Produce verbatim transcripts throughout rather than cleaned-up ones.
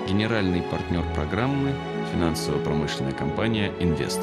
Генеральный партнер программы – финансово-промышленная компания «Инвест».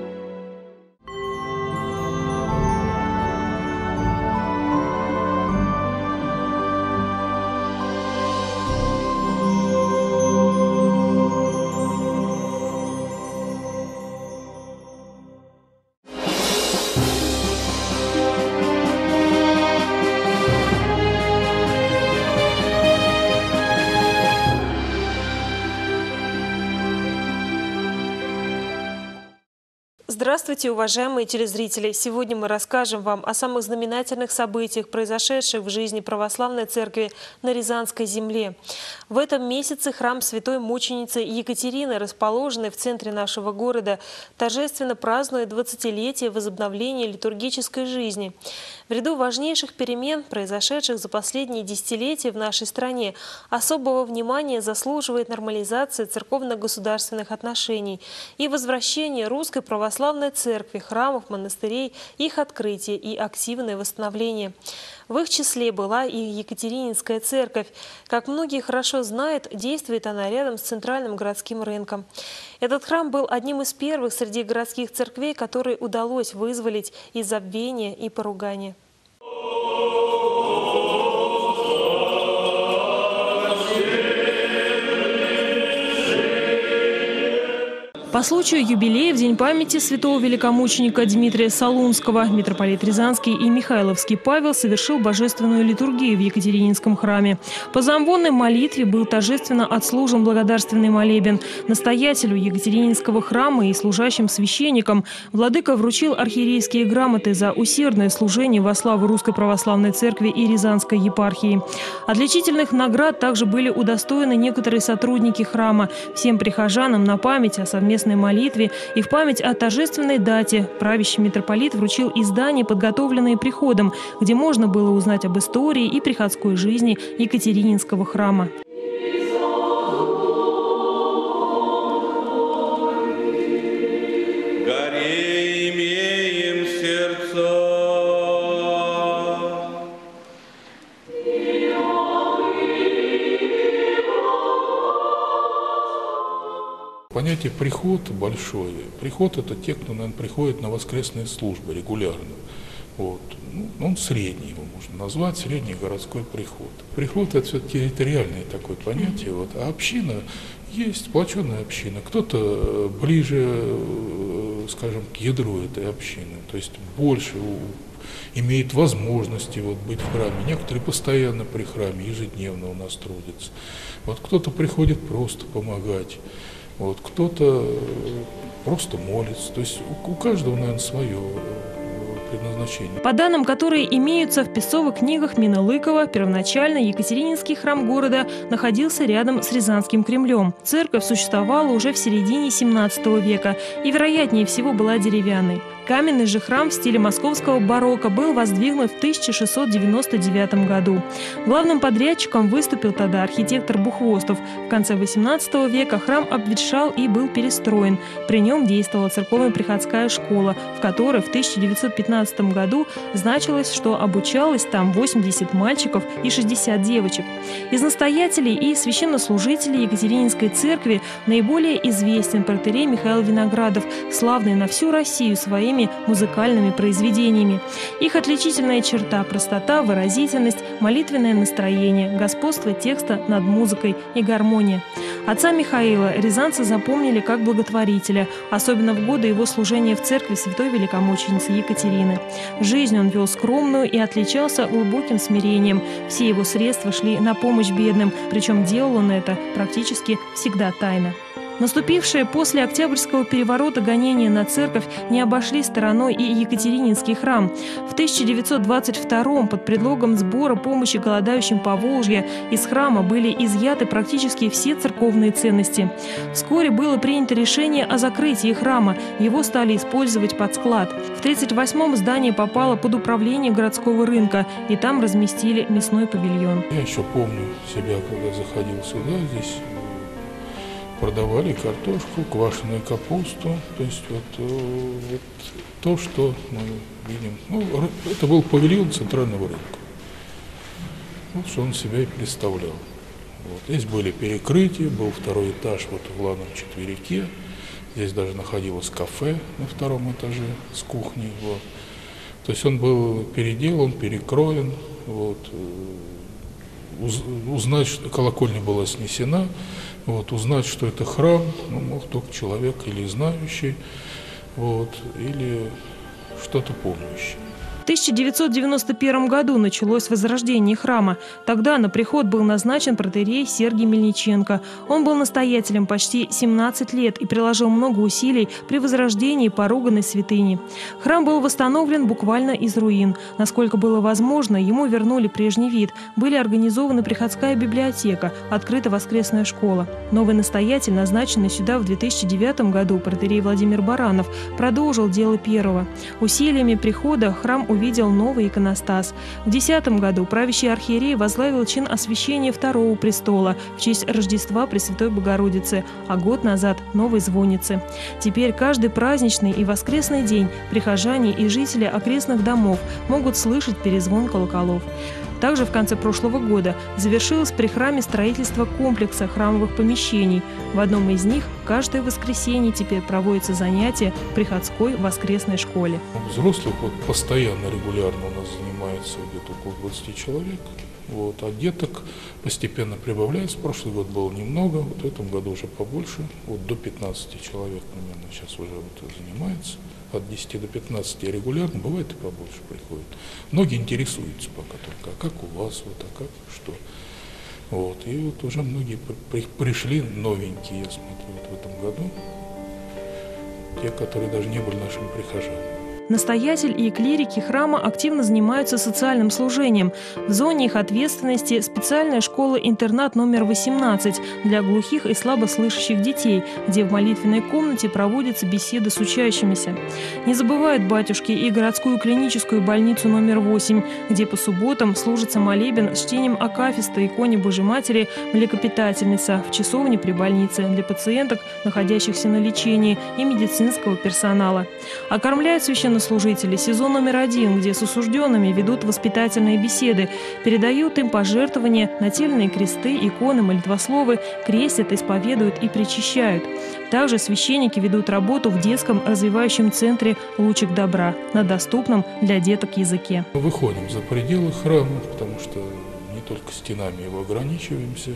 Здравствуйте, уважаемые телезрители! Сегодня мы расскажем вам о самых знаменательных событиях, произошедших в жизни Православной Церкви на Рязанской земле. В этом месяце храм Святой Мученицы Екатерины, расположенный в центре нашего города, торжественно празднует двадцатилетие возобновления литургической жизни. В ряду важнейших перемен, произошедших за последние десятилетия в нашей стране, особого внимания заслуживает нормализация церковно-государственных отношений и возвращение Русской Православной Церкви, храмов, монастырей, их открытие и активное восстановление. В их числе была и Екатерининская церковь. Как многие хорошо знают, действует она рядом с центральным городским рынком. Этот храм был одним из первых среди городских церквей, которые удалось вызволить из забвения и поругания. По случаю юбилея в День памяти святого великомученика Дмитрия Солунского митрополит Рязанский и Михайловский Павел совершил божественную литургию в Екатерининском храме. По зомбонной молитве был торжественно отслужен благодарственный молебен. Настоятелю Екатерининского храма и служащим священникам владыка вручил архиерейские грамоты за усердное служение во славу Русской Православной Церкви и Рязанской епархии. Отличительных наград также были удостоены некоторые сотрудники храма. Всем прихожанам на память о совместном молитве и в память о торжественной дате правящий митрополит вручил издания, подготовленные приходом, где можно было узнать об истории и приходской жизни Екатерининского храма. Понятие «приход» большое. Приход – это те, кто, наверное, приходит на воскресные службы регулярно. Вот. Ну, он средний, его можно назвать, средний городской приход. Приход – это все-таки территориальное такое понятие, вот. А община есть, сплоченная община. Кто-то ближе, скажем, к ядру этой общины, то есть больше имеет возможности вот, быть в храме. Некоторые постоянно при храме, ежедневно у нас трудятся. Вот кто-то приходит просто помогать. Вот, кто-то просто молится. То есть у, у каждого, наверное, свое предназначение. По данным, которые имеются в песцовых книгах Мина Лыкова, первоначально Екатерининский храм города находился рядом с Рязанским Кремлем. Церковь существовала уже в середине семнадцатого века и, вероятнее всего, была деревянной. Каменный же храм в стиле московского барокко был воздвигнут в тысяча шестьсот девяносто девятом году. Главным подрядчиком выступил тогда архитектор Бухвостов. В конце восемнадцатого века храм обветшал и был перестроен. При нем действовала церковно-приходская школа, в которой в тысяча девятьсот пятнадцатом году значилось, что обучалось там восемьдесят мальчиков и шестьдесят девочек. Из настоятелей и священнослужителей Екатерининской церкви наиболее известен протоиерей Михаил Виноградов, славный на всю Россию своими музыкальными произведениями. Их отличительная черта – простота, выразительность, молитвенное настроение, господство текста над музыкой и гармония. Отца Михаила рязанцы запомнили как благотворителя, особенно в годы его служения в церкви Святой Великомученицы Екатерины. Жизнь он вел скромную и отличался глубоким смирением. Все его средства шли на помощь бедным, причем делал он это практически всегда тайно. Наступившие после Октябрьского переворота гонения на церковь не обошли стороной и Екатерининский храм. В тысяча девятьсот двадцать втором под предлогом сбора помощи голодающим Поволжья из храма были изъяты практически все церковные ценности. Вскоре было принято решение о закрытии храма. Его стали использовать под склад. В тысяча девятьсот тридцать восьмом здание попало под управление городского рынка, и там разместили мясной павильон. Я еще помню себя, когда заходил сюда, здесь продавали картошку, квашеную капусту, то есть вот, вот то, что мы видим. Ну, это был павильон центрального рынка. Вот что он себя и представлял. Вот. Здесь были перекрытия, был второй этаж вот в главном четверике. Здесь даже находилось кафе на втором этаже с кухней. Вот. То есть он был переделан, перекроен. Вот. Уз, узнать, что колокольня была снесена, вот, узнать, что это храм, ну, мог только человек или знающий, вот, или что-то помнящий. В тысяча девятьсот девяносто первом году началось возрождение храма. Тогда на приход был назначен протоиерей Сергий Мельниченко. Он был настоятелем почти семнадцать лет и приложил много усилий при возрождении поруганной святыни. Храм был восстановлен буквально из руин. Насколько было возможно, ему вернули прежний вид. Были организованы приходская библиотека, открыта воскресная школа. Новый настоятель, назначенный сюда в две тысячи девятом году, протоиерей Владимир Баранов, продолжил дело первого. Усилиями прихода храм увидел новый иконостас. В две тысячи десятом году правящий архиерей возглавил чин освящения второго престола в честь Рождества Пресвятой Богородицы, а год назад – новой звонницы. Теперь каждый праздничный и воскресный день прихожане и жители окрестных домов могут слышать перезвон колоколов. Также в конце прошлого года завершилось при храме строительство комплекса храмовых помещений. В одном из них каждое воскресенье теперь проводятся занятия в приходской воскресной школе. Взрослых вот постоянно, регулярно у нас занимается где-то около двадцати человек. Вот, а деток постепенно прибавляется. Прошлый год было немного, вот в этом году уже побольше. Вот до пятнадцати человек примерно сейчас уже вот занимается. От десяти до пятнадцати регулярно, бывает и побольше приходит. Многие интересуются пока только, а как у вас, вот, а как, что. Вот, и вот уже многие при, пришли новенькие, я смотрю, вот в этом году, те, которые даже не были нашими прихожанами. Настоятель и клирики храма активно занимаются социальным служением. В зоне их ответственности специальная школа-интернат номер восемнадцать для глухих и слабослышащих детей, где в молитвенной комнате проводятся беседы с учащимися. Не забывают батюшки и городскую клиническую больницу номер восемь, где по субботам служится молебен с чтением акафиста иконе Божьей Матери Млекопитательница в часовне при больнице для пациенток, находящихся на лечении, и медицинского персонала. Окормляют священнослужители сезон номер один, где с осужденными ведут воспитательные беседы, передают им пожертвования, нательные кресты, иконы, молитвословы, крестят, исповедуют и причащают. Также священники ведут работу в детском развивающем центре «Лучик добра» на доступном для деток языке. Мы выходим за пределы храма, потому что не только стенами его ограничиваемся.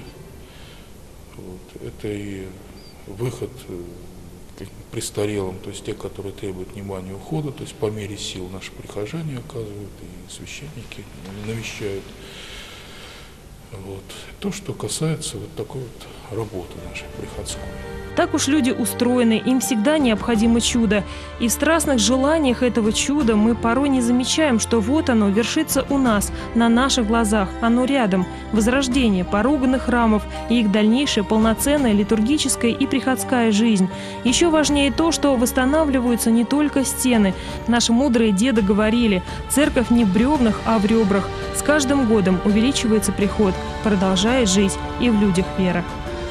Вот. Это и выход к престарелым, то есть те, которые требуют внимания, ухода, то есть по мере сил наши прихожане оказывают, и священники навещают. Вот. То, что касается вот такой вот работы нашей приходской. Так уж люди устроены, им всегда необходимо чудо. И в страстных желаниях этого чуда мы порой не замечаем, что вот оно вершится у нас, на наших глазах, оно рядом. Возрождение поруганных храмов и их дальнейшая полноценная литургическая и приходская жизнь. Еще важнее то, что восстанавливаются не только стены. Наши мудрые деды говорили, церковь не в бревнах, а в ребрах. С каждым годом увеличивается приход, продолжает жить и в людях вера.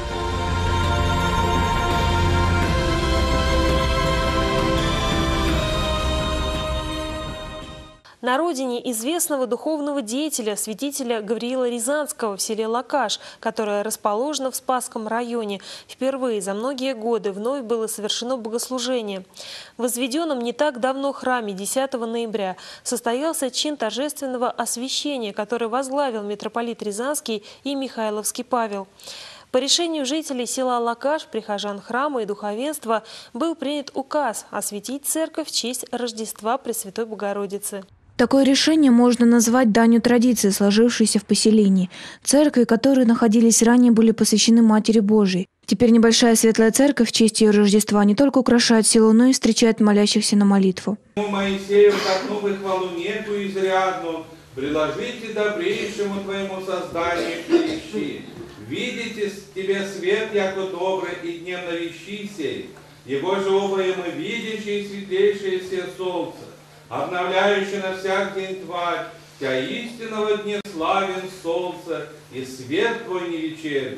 На родине известного духовного деятеля, святителя Гавриила Рязанского в селе Лакаш, которое расположено в Спасском районе, впервые за многие годы вновь было совершено богослужение. В возведенном не так давно храме десятого ноября состоялся чин торжественного освящения, который возглавил митрополит Рязанский и Михайловский Павел. По решению жителей села Лакаш, прихожан храма и духовенства был принят указ осветить церковь в честь Рождества Пресвятой Богородицы. Такое решение можно назвать данью традиции, сложившейся в поселении. Церкви, которые находились ранее, были посвящены Матери Божией. Теперь небольшая светлая церковь в честь ее Рождества не только украшает село, но и встречает молящихся на молитву. Моисею, как новую хвалу нету изрядну, приложите добрейшему твоему созданию клещи. Видите тебе свет, яко добрый, и днем навещи сей. Его же обои мы видящие, светлейшее все солнце, обновляющий на всяк день тварь, Тя истинного дня славен солнце, и свет твой не вечерний.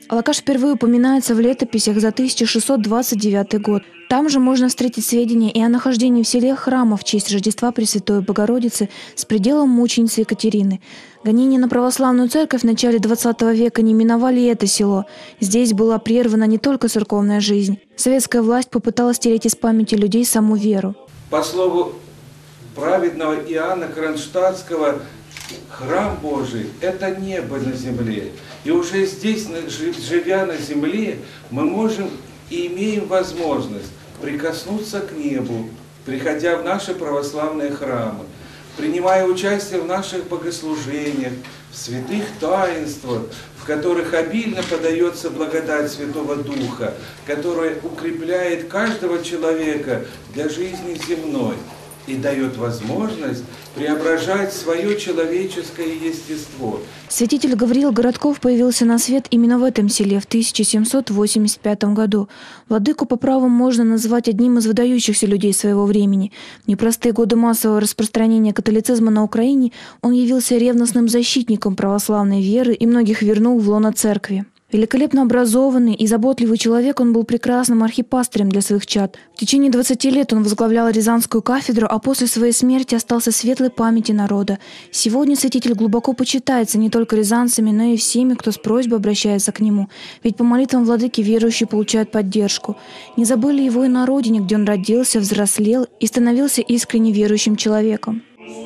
Алакаш впервые упоминается в летописях за тысяча шестьсот двадцать девятый год. Там же можно встретить сведения и о нахождении в селе храма в честь Рождества Пресвятой Богородицы с пределом мученицы Екатерины. Гонения на православную церковь в начале двадцатого века не миновали это село. Здесь была прервана не только церковная жизнь. Советская власть попыталась стереть из памяти людей саму веру. По слову праведного Иоанна Кронштадтского, храм Божий – это небо на земле. И уже здесь, живя на земле, мы можем и имеем возможность прикоснуться к небу, приходя в наши православные храмы, принимая участие в наших богослужениях, в святых таинствах, в которых обильно подается благодать Святого Духа, которая укрепляет каждого человека для жизни земной и дает возможность преображать свое человеческое естество. Святитель Гавриил Городков появился на свет именно в этом селе в тысяча семьсот восемьдесят пятом году. Владыку по праву можно назвать одним из выдающихся людей своего времени. В непростые годы массового распространения католицизма на Украине он явился ревностным защитником православной веры и многих вернул в лоно церкви. Великолепно образованный и заботливый человек, он был прекрасным архипастырем для своих чад. В течение двадцати лет он возглавлял Рязанскую кафедру, а после своей смерти остался в светлой памяти народа. Сегодня святитель глубоко почитается не только рязанцами, но и всеми, кто с просьбой обращается к нему. Ведь по молитвам владыки верующие получают поддержку. Не забыли его и на родине, где он родился, взрослел и становился искренне верующим человеком.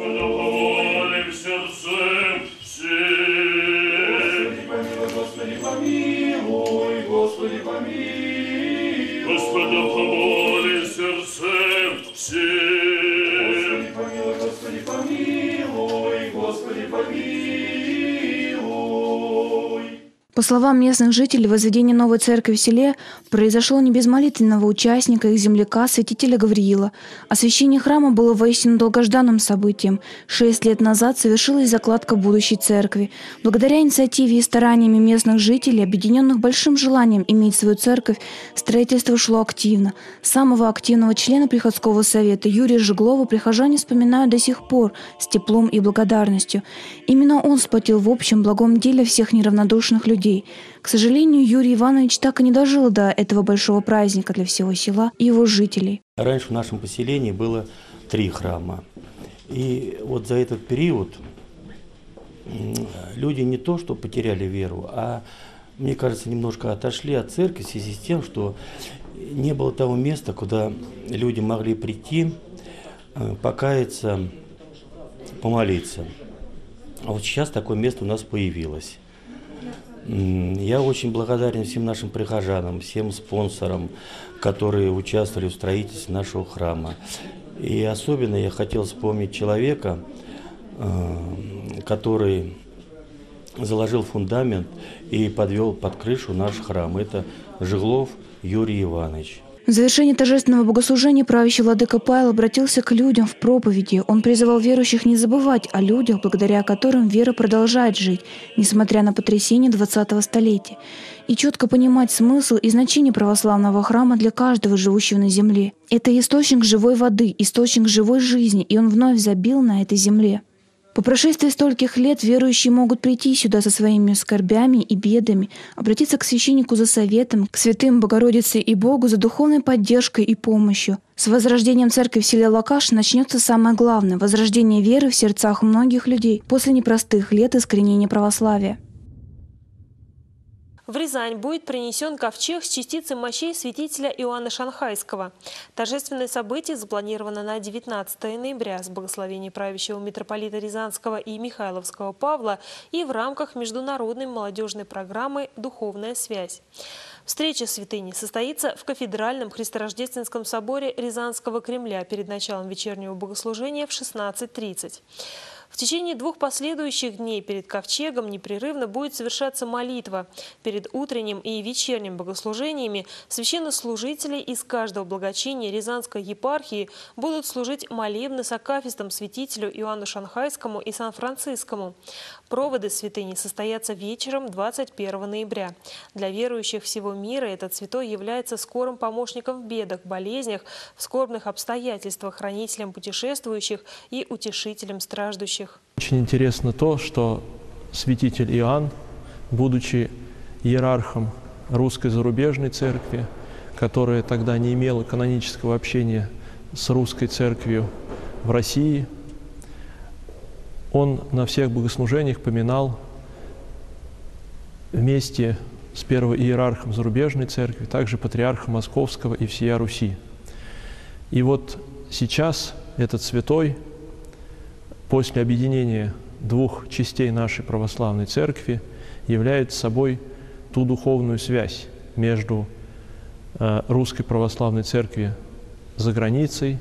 Господи, помилуй, Господи, помилуй, сердцем всем. Господи, помилуй, Господи, помилуй, Господи, помилуй. По словам местных жителей, возведение новой церкви в селе произошло не без молитвенного участника, их земляка, святителя Гавриила. Освящение храма было воистину долгожданным событием. Шесть лет назад совершилась закладка будущей церкви. Благодаря инициативе и стараниями местных жителей, объединенных большим желанием иметь свою церковь, строительство шло активно. Самого активного члена приходского совета Юрия Жиглова прихожане вспоминают до сих пор с теплом и благодарностью. Именно он сплотил в общем благом деле всех неравнодушных людей. К сожалению, Юрий Иванович так и не дожил до этого большого праздника для всего села и его жителей. Раньше в нашем поселении было три храма. И вот за этот период люди не то что потеряли веру, а, мне кажется, немножко отошли от церкви в связи с тем, что не было того места, куда люди могли прийти, покаяться, помолиться. А вот сейчас такое место у нас появилось. Я очень благодарен всем нашим прихожанам, всем спонсорам, которые участвовали в строительстве нашего храма. И особенно я хотел вспомнить человека, который заложил фундамент и подвел под крышу наш храм. Это Жиглов Юрий Иванович. В завершении торжественного богослужения правящий владыка Павел обратился к людям в проповеди. Он призывал верующих не забывать о людях, благодаря которым вера продолжает жить, несмотря на потрясения двадцатого столетия, и четко понимать смысл и значение православного храма для каждого живущего на земле. Это источник живой воды, источник живой жизни, и он вновь забил на этой земле. По прошествии стольких лет верующие могут прийти сюда со своими скорбями и бедами, обратиться к священнику за советом, к святым Богородице и Богу за духовной поддержкой и помощью. С возрождением церкви в селе Алакаш начнется самое главное – возрождение веры в сердцах многих людей после непростых лет искоренения православия. В Рязань будет принесен ковчег с частицей мощей святителя Иоанна Шанхайского. Торжественное событие запланировано на девятнадцатое ноября с благословения правящего митрополита Рязанского и Михайловского Павла и в рамках международной молодежной программы «Духовная связь». Встреча святыни состоится в кафедральном Христорождественском соборе Рязанского Кремля перед началом вечернего богослужения в шестнадцать тридцать. В течение двух последующих дней перед ковчегом непрерывно будет совершаться молитва. Перед утренним и вечерним богослужениями священнослужители из каждого благочиния Рязанской епархии будут служить молебны с акафистом святителю Иоанну Шанхайскому и Сан-Францискому. Проводы святыни состоятся вечером двадцать первого ноября. Для верующих всего мира этот святой является скорым помощником в бедах, болезнях, в скорбных обстоятельствах, хранителем путешествующих и утешителем страждущих. Очень интересно то, что святитель Иоанн, будучи иерархом Русской зарубежной церкви, которая тогда не имела канонического общения с Русской церковью в России. Он на всех богослужениях поминал вместе с первоиерархом зарубежной церкви, также патриархом Московского и всея Руси. И вот сейчас этот святой, после объединения двух частей нашей православной церкви, является собой ту духовную связь между э, Русской православной церковью за границей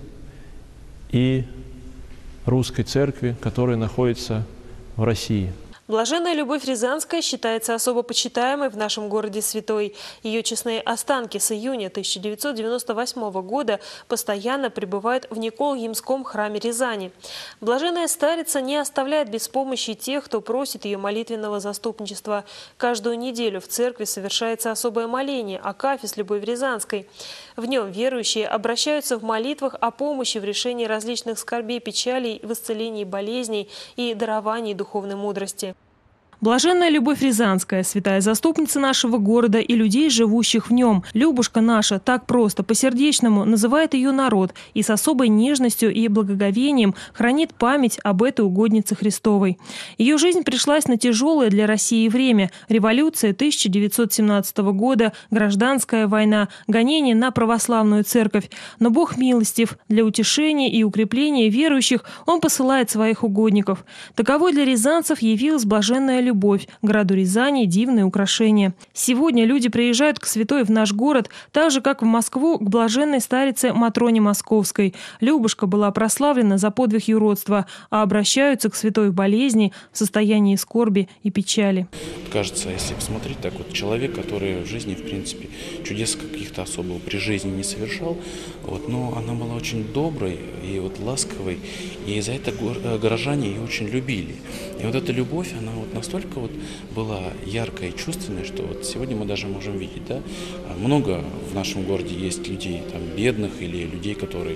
и Русской церкви, которая находится в России. Блаженная Любовь Рязанская считается особо почитаемой в нашем городе святой. Ее честные останки с июня тысяча девятьсот девяносто восьмого года постоянно пребывают в Никол-Ямском храме Рязани. Блаженная старица не оставляет без помощи тех, кто просит ее молитвенного заступничества. Каждую неделю в церкви совершается особое моление «Акафист Любовь Рязанской». В нем верующие обращаются в молитвах о помощи в решении различных скорбей, печалей, в исцелении болезней и даровании духовной мудрости. Блаженная Любовь Рязанская, святая заступница нашего города и людей, живущих в нем. Любушка наша так просто, по-сердечному называет ее народ и с особой нежностью и благоговением хранит память об этой угоднице Христовой. Ее жизнь пришлась на тяжелое для России время. Революция тысяча девятьсот семнадцатого года, гражданская война, гонение на православную церковь. Но Бог милостив. Для утешения и укрепления верующих Он посылает своих угодников. Таковой для рязанцев явилась блаженная Любовь. Любовь, городу Рязани дивное украшение. Сегодня люди приезжают к святой в наш город, так же, как в Москву к блаженной старице Матроне Московской. Любушка была прославлена за подвиг юродства, а обращаются к святой в болезни, в состоянии скорби и печали. Кажется, если посмотреть, так вот человек, который в жизни, в принципе, чудес каких-то особого при жизни не совершал, вот, но она была очень доброй и вот ласковой, и за это горожане ее очень любили. И вот эта любовь, она вот настолько вот была яркая и чувственная, что вот сегодня мы даже можем видеть, да, много в нашем городе есть людей там бедных или людей, которые,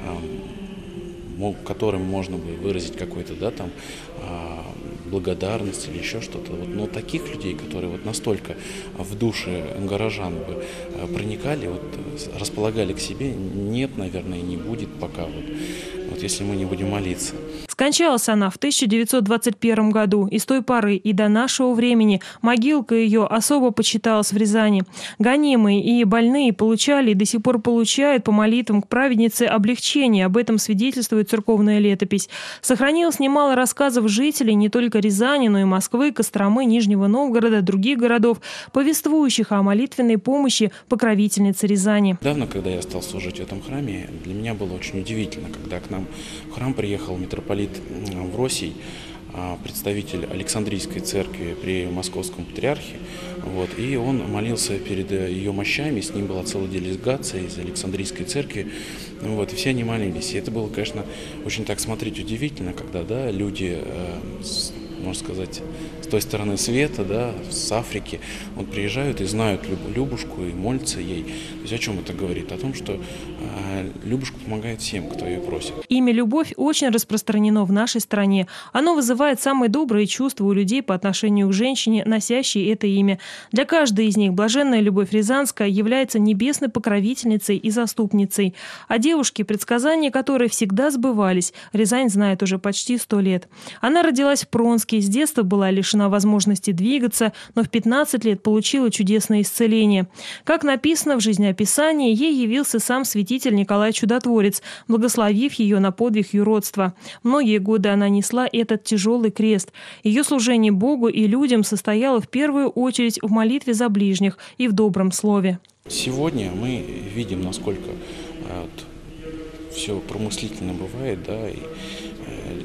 которым можно бы выразить какой-то, да, там благодарность или еще что-то. Вот, но таких людей, которые вот настолько в душе горожан бы проникали, вот, располагали к себе, нет, наверное, и не будет пока, вот, вот если мы не будем молиться. Скончалась она в тысяча девятьсот двадцать первом году, и с той поры и до нашего времени могилка ее особо почиталась в Рязани. Гонимые и больные получали и до сих пор получают по молитвам к праведнице облегчение. Об этом свидетельствует церковная летопись. Сохранилось немало рассказов жителей не только Рязани, но и Москвы, Костромы, Нижнего Новгорода, других городов, повествующих о молитвенной помощи покровительницы Рязани. Недавно, когда я стал служить в этом храме, для меня было очень удивительно, когда к нам в храм приехал митрополит Вросий, представитель Александрийской церкви при Московском патриархе, вот, и он молился перед ее мощами, с ним была целая делегация из Александрийской церкви, вот, и все они молились. И это было, конечно, очень так смотреть удивительно, когда, да, люди, э, с, можно сказать, с той стороны света, да, с Африки, вот, приезжают и знают Любушку и молятся ей. То есть о чем это говорит? О том, что э, Любушка помогает всем, кто ее просит. Имя «Любовь» очень распространено в нашей стране. Оно вызывает самые добрые чувства у людей по отношению к женщине, носящей это имя. Для каждой из них блаженная Любовь Рязанская является небесной покровительницей и заступницей. А девушке, предсказания которой всегда сбывались, Рязань знает уже почти сто лет. Она родилась в Пронске, с детства была лишена возможности двигаться, но в пятнадцать лет получила чудесное исцеление. Как написано в жизнеописании, ей явился сам святитель Николай Чудотворец, благословив ее на подвиг юродства. Многие годы она несла этот тяжелый крест. Ее служение Богу и людям состояло в первую очередь в молитве за ближних и в добром слове. Сегодня мы видим, насколько вот, все промыслительно бывает, да, и э,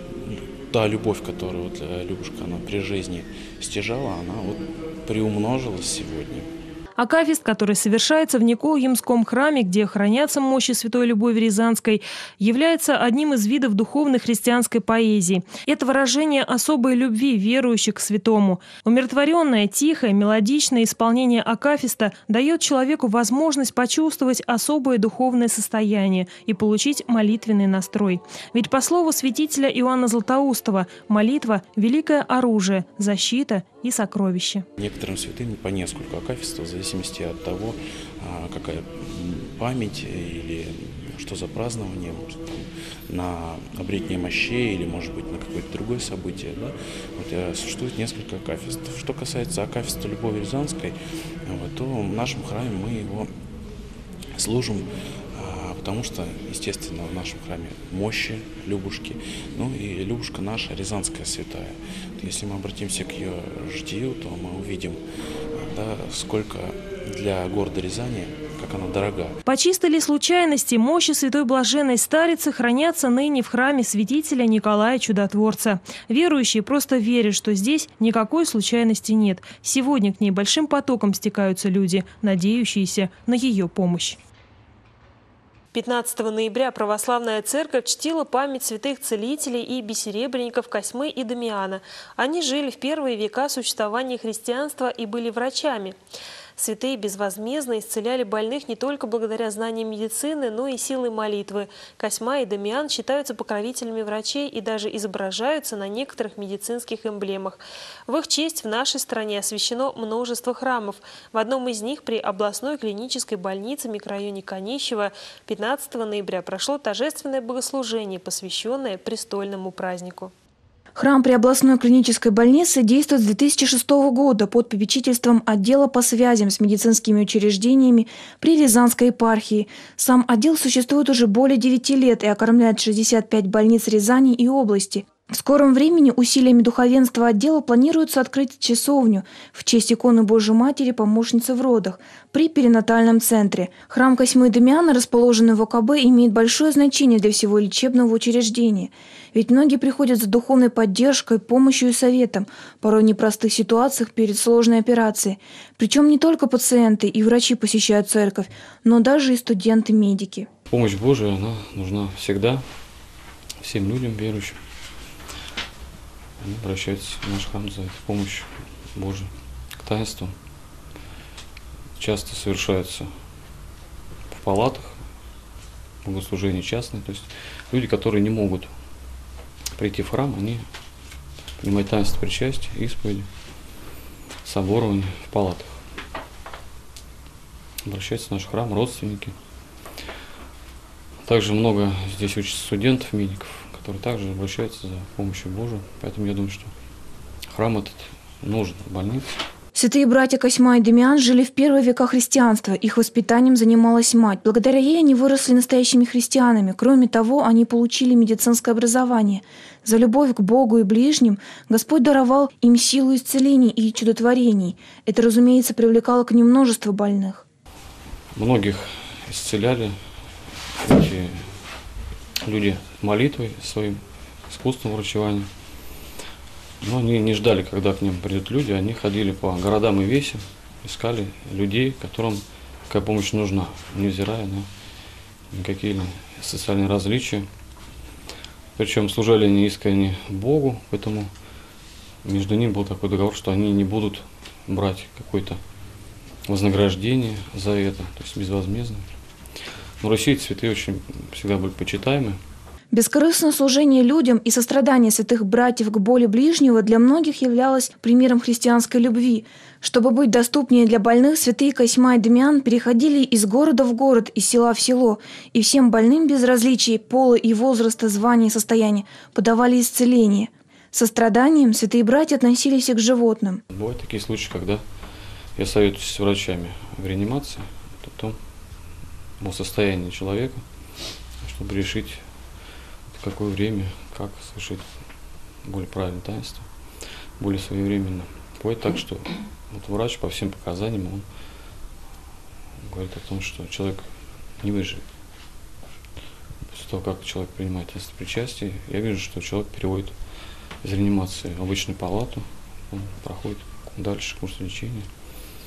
та любовь, которую вот, Любушка она при жизни стяжала, она вот приумножилась сегодня. Акафист, который совершается в Николаемском храме, где хранятся мощи Святой Любови Рязанской, является одним из видов духовной христианской поэзии. Это выражение особой любви верующих к святому. Умиротворенное, тихое, мелодичное исполнение акафиста дает человеку возможность почувствовать особое духовное состояние и получить молитвенный настрой. Ведь по слову святителя Иоанна Златоустова, молитва – великое оружие, защита и сокровище. Некоторым святым по несколько акафистов, в зависимости от того, какая память или что за празднование, может, там, на обретение мощей или, может быть, на какое-то другое событие. Да? Вот, существует несколько акафистов. Что касается акафиста Любови Рязанской, вот, то в нашем храме мы его служим, потому что, естественно, в нашем храме мощи Любушки, ну и Любушка наша, Рязанская святая. Если мы обратимся к ее житию, то мы увидим, да, сколько для города Рязани, как она дорога. По чистой ли случайности мощи святой блаженной старицы хранятся ныне в храме святителя Николая Чудотворца. Верующие просто верят, что здесь никакой случайности нет. Сегодня к ней большим потоком стекаются люди, надеющиеся на ее помощь. пятнадцатого ноября православная церковь чтила память святых целителей и бессеребренников Косьмы и Дамиана. Они жили в первые века существования христианства и были врачами. Святые безвозмездно исцеляли больных не только благодаря знаниям медицины, но и силой молитвы. Косьма и Дамиан считаются покровителями врачей и даже изображаются на некоторых медицинских эмблемах. В их честь в нашей стране освящено множество храмов. В одном из них при областной клинической больнице в микрорайоне Конищево пятнадцатого ноября прошло торжественное богослужение, посвященное престольному празднику. Храм при областной клинической больнице действует с две тысячи шестого года под попечительством отдела по связям с медицинскими учреждениями при Рязанской епархии. Сам отдел существует уже более девяти лет и окормляет шестьдесят пять больниц Рязани и области. В скором времени усилиями духовенства отдела планируется открыть часовню в честь иконы Божией Матери Помощницы в родах при перинатальном центре. Храм Косьмы и Дамиана, расположенный в ОКБ, имеет большое значение для всего лечебного учреждения. Ведь многие приходят за духовной поддержкой, помощью и советом, порой в непростых ситуациях перед сложной операцией. Причем не только пациенты и врачи посещают церковь, но даже и студенты-медики. Помощь Божия, она нужна всегда всем людям верующим. Они обращаются в наш храм за помощью Божией к таинствам. Часто совершаются в палатах, богослужения частные. То есть люди, которые не могут прийти в храм, они принимают таинство причастия, исповеди, соборования в палатах. Обращаются в наш храм родственники. Также много здесь учатся студентов, медиков, которые также обращаются за помощью Божией. Поэтому я думаю, что храм этот нужен в больнице. Святые братья Косьма и Дамиан жили в первые века христианства. Их воспитанием занималась мать. Благодаря ей они выросли настоящими христианами. Кроме того, они получили медицинское образование. За любовь к Богу и ближним Господь даровал им силу исцелений и чудотворений. Это, разумеется, привлекало к ним множество больных. Многих исцеляли эти люди молитвой, своим искусством врачевания. Но они не ждали, когда к ним придут люди, они ходили по городам и весям, искали людей, которым такая помощь нужна, невзирая на никакие социальные различия. Причем служили они искренне Богу, поэтому между ними был такой договор, что они не будут брать какое-то вознаграждение за это, то есть безвозмездно. Но в России святые очень всегда были почитаемы. Бескорыстное служение людям и сострадание святых братьев к боли ближнего для многих являлось примером христианской любви. Чтобы быть доступнее для больных, святые Косьма и Дамиан переходили из города в город, из села в село, и всем больным без различий пола и возраста, звания и состояния подавали исцеление. Состраданием святые братья относились и к животным. Бывают такие случаи, когда я советуюсь с врачами в реанимации, о том, о состоянии человека, чтобы решить, в какое время, как совершить более правильное таинство, более своевременно. Бывает так, что вот врач по всем показаниям он говорит о том, что человек не выживет. После того, как человек принимает таинство причастия, я вижу, что человек переводит из реанимации в обычную палату, он проходит дальше курс лечения.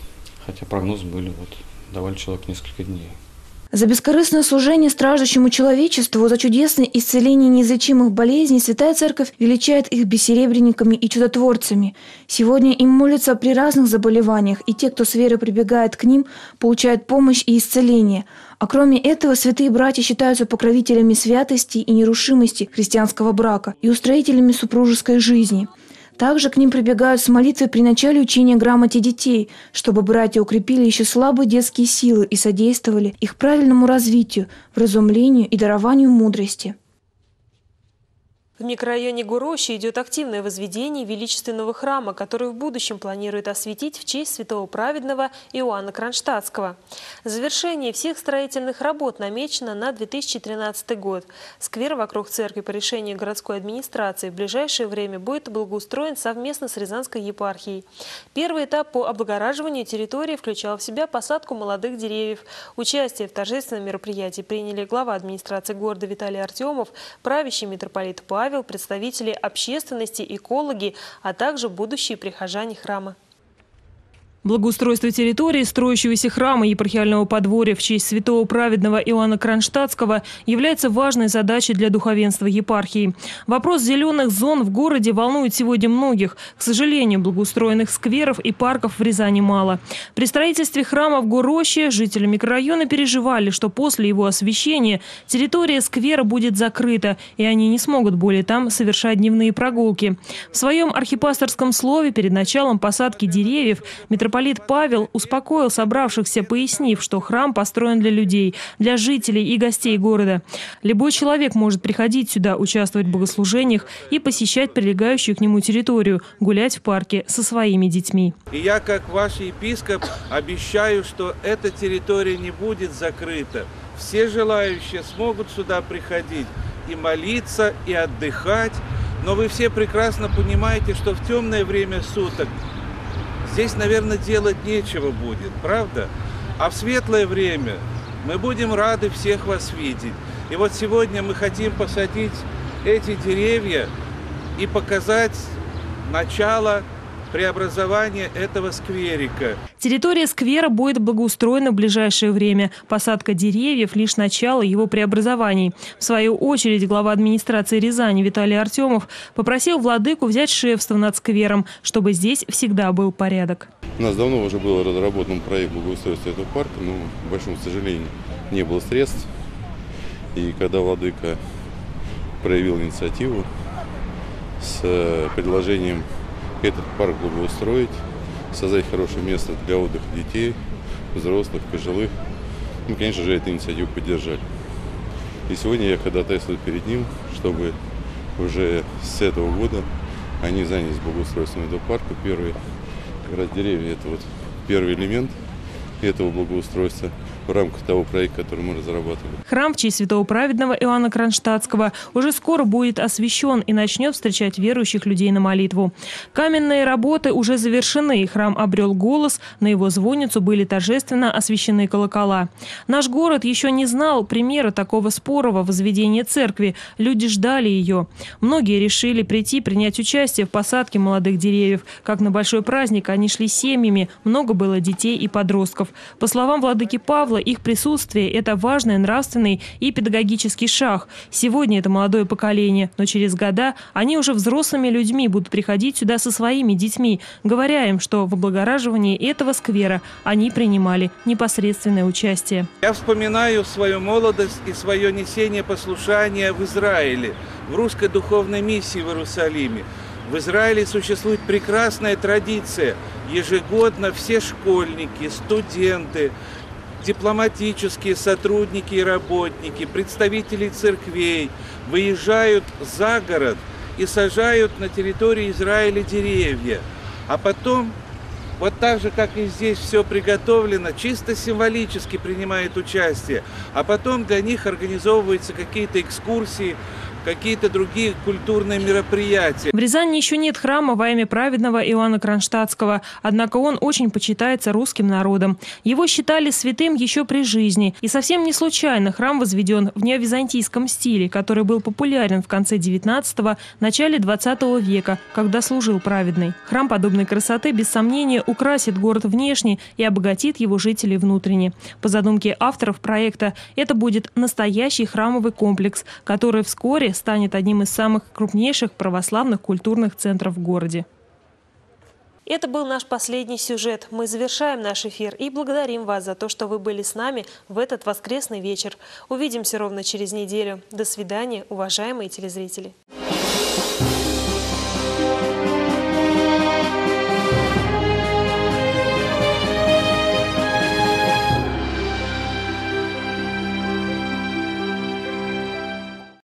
хотя прогнозы были, вот, давали человек несколько дней. За бескорыстное служение страждущему человечеству, за чудесное исцеление неизлечимых болезней Святая Церковь величает их бессеребренниками и чудотворцами. Сегодня им молятся при разных заболеваниях, и те, кто с верой прибегает к ним, получают помощь и исцеление. А кроме этого, святые братья считаются покровителями святости и нерушимости христианского брака и устроителями супружеской жизни. Также к ним прибегают с молитвой при начале учения грамоте детей, чтобы братья укрепили еще слабые детские силы и содействовали их правильному развитию, вразумлению и дарованию мудрости. В микрорайоне Гурощи идет активное возведение величественного храма, который в будущем планируют осветить в честь святого праведного Иоанна Кронштадтского. Завершение всех строительных работ намечено на две тысячи тринадцатый год. Сквер вокруг церкви по решению городской администрации в ближайшее время будет благоустроен совместно с Рязанской епархией. Первый этап по облагораживанию территории включал в себя посадку молодых деревьев. Участие в торжественном мероприятии приняли глава администрации города Виталий Артемов, правящий митрополит Павел, представители общественности, экологи, а также будущие прихожане храма. Благоустройство территории строящегося храма епархиального подворья в честь святого праведного Иоанна Кронштадтского является важной задачей для духовенства епархии. Вопрос зеленых зон в городе волнует сегодня многих. К сожалению, благоустроенных скверов и парков в Рязани мало. При строительстве храма в Гурощи жители микрорайона переживали, что после его освящения территория сквера будет закрыта, и они не смогут более там совершать дневные прогулки. В своем архипасторском слове перед началом посадки деревьев митрополит Павел успокоил собравшихся, пояснив, что храм построен для людей, для жителей и гостей города. Любой человек может приходить сюда, участвовать в богослужениях и посещать прилегающую к нему территорию, гулять в парке со своими детьми. И я, как ваш епископ, обещаю, что эта территория не будет закрыта. Все желающие смогут сюда приходить и молиться, и отдыхать. Но вы все прекрасно понимаете, что в темное время суток здесь, наверное, делать нечего будет, правда? А в светлое время мы будем рады всех вас видеть. И вот сегодня мы хотим посадить эти деревья и показать начало преобразования этого скверика. Территория сквера будет благоустроена в ближайшее время. Посадка деревьев – лишь начало его преобразований. В свою очередь глава администрации Рязани Виталий Артемов попросил владыку взять шефство над сквером, чтобы здесь всегда был порядок. У нас давно уже был разработан проект благоустройства этого парка, но, к большому сожалению, не было средств. И когда владыка проявил инициативу с предложением этот парк благоустроить, создать хорошее место для отдыха детей, взрослых, пожилых, мы, конечно же, эту инициативу поддержали. И сегодня я ходатайствую перед ним, чтобы уже с этого года они занялись благоустройством этого парка. Первые как раз деревья – это вот первый элемент этого благоустройства в рамках того проекта, который мы разрабатывали. Храм в честь святого праведного Иоанна Кронштадтского уже скоро будет освящен и начнет встречать верующих людей на молитву. Каменные работы уже завершены, и храм обрел голос, на его звонницу были торжественно освящены колокола. Наш город еще не знал примера такого спорого возведения церкви. Люди ждали ее. Многие решили прийти принять участие в посадке молодых деревьев. Как на большой праздник они шли семьями, много было детей и подростков. По словам владыки Павла, их присутствие – это важный нравственный и педагогический шаг. Сегодня это молодое поколение, но через года они уже взрослыми людьми будут приходить сюда со своими детьми, говоря им, что в облагораживании этого сквера они принимали непосредственное участие. Я вспоминаю свою молодость и свое несение послушания в Израиле, в русской духовной миссии в Иерусалиме. В Израиле существует прекрасная традиция. Ежегодно все школьники, студенты, дипломатические сотрудники и работники, представители церквей выезжают за город и сажают на территории Израиля деревья. А потом, вот так же, как и здесь все приготовлено, чисто символически принимают участие. А потом для них организовываются какие-то экскурсии, какие-то другие культурные мероприятия. В Рязани еще нет храма во имя праведного Иоанна Кронштадтского, однако он очень почитается русским народом. Его считали святым еще при жизни. И совсем не случайно храм возведен в неовизантийском стиле, который был популярен в конце девятнадцатого – начале двадцатого века, когда служил праведный. Храм подобной красоты, без сомнения, украсит город внешне и обогатит его жителей внутренне. По задумке авторов проекта, это будет настоящий храмовый комплекс, который вскоре станет одним из самых крупнейших православных культурных центров в городе. Это был наш последний сюжет. Мы завершаем наш эфир и благодарим вас за то, что вы были с нами в этот воскресный вечер. Увидимся ровно через неделю. До свидания, уважаемые телезрители.